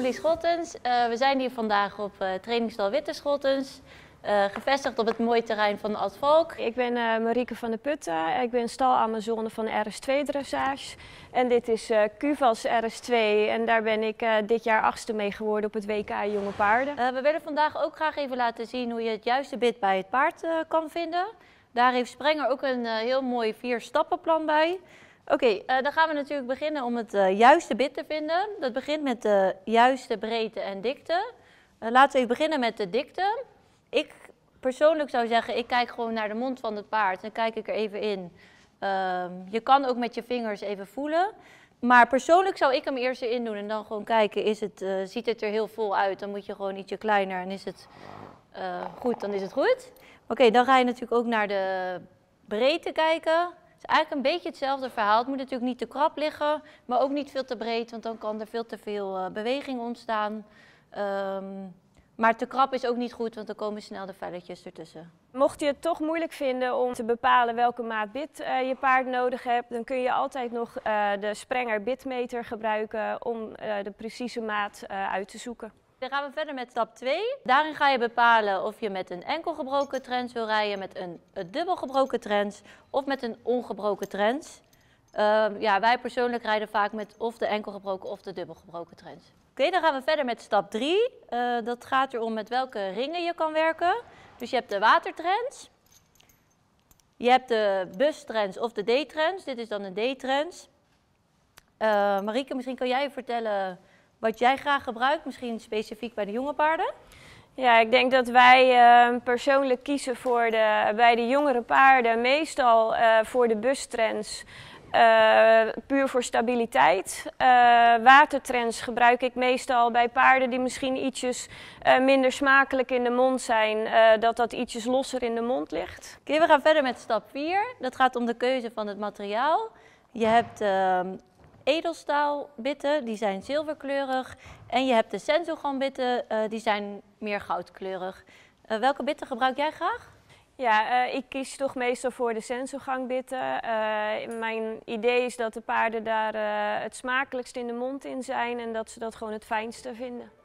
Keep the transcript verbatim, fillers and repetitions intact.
Julie Schottens. Uh, we zijn hier vandaag op uh, trainingsstal Witte Schottens, uh, gevestigd op het mooie terrein van Ad Valk. Ik ben uh, Marieke van der Putten, ik ben stal-Amazone van R S twee Dressage. En dit is uh, Cuvas R S twee en daar ben ik uh, dit jaar achtste mee geworden op het W K Jonge Paarden. Uh, we willen vandaag ook graag even laten zien hoe je het juiste bit bij het paard uh, kan vinden. Daar heeft Sprenger ook een uh, heel mooi vier stappenplan bij. Oké, okay, uh, dan gaan we natuurlijk beginnen om het uh, juiste bit te vinden. Dat begint met de juiste breedte en dikte. Uh, laten we even beginnen met de dikte. Ik persoonlijk zou zeggen, ik kijk gewoon naar de mond van het paard en kijk ik er even in. Uh, je kan ook met je vingers even voelen. Maar persoonlijk zou ik hem eerst erin doen en dan gewoon kijken, is het, uh, ziet het er heel vol uit? Dan moet je gewoon ietsje kleiner en is het uh, goed, dan is het goed. Oké, okay, dan ga je natuurlijk ook naar de breedte kijken. Het is eigenlijk een beetje hetzelfde verhaal. Het moet natuurlijk niet te krap liggen, maar ook niet veel te breed, want dan kan er veel te veel uh, beweging ontstaan. Um, maar te krap is ook niet goed, want dan komen snel de velletjes ertussen. Mocht je het toch moeilijk vinden om te bepalen welke maat bit uh, je paard nodig hebt, dan kun je altijd nog uh, de Sprenger bitmeter gebruiken om uh, de precieze maat uh, uit te zoeken. Dan gaan we verder met stap twee. Daarin ga je bepalen of je met een enkel gebroken trends wil rijden, met een, een dubbel gebroken trends of met een ongebroken trends. Uh, ja, wij persoonlijk rijden vaak met of de enkel gebroken of de dubbel gebroken trends. Oké, okay, dan gaan we verder met stap drie. Uh, dat gaat erom met welke ringen je kan werken. Dus je hebt de watertrends, je hebt de bustrends of de D-trends. Dit is dan een D-trends. Uh, Marieke, misschien kan jij vertellen wat jij graag gebruikt, misschien specifiek bij de jonge paarden? Ja, ik denk dat wij uh, persoonlijk kiezen voor de, bij de jongere paarden meestal uh, voor de bustrends. Uh, puur voor stabiliteit. Uh, watertrends gebruik ik meestal bij paarden die misschien ietsjes uh, minder smakelijk in de mond zijn, uh, dat dat ietsjes losser in de mond ligt. Oké, okay, we gaan verder met stap vier. Dat gaat om de keuze van het materiaal. Je hebt uh, edelstaalbitten, die zijn zilverkleurig. En je hebt de Sensogan-bitten, uh, die zijn meer goudkleurig. Uh, welke bitten gebruik jij graag? Ja, uh, ik kies toch meestal voor de Sensogan-bitten. Uh, mijn idee is dat de paarden daar uh, het smakelijkst in de mond in zijn en dat ze dat gewoon het fijnste vinden.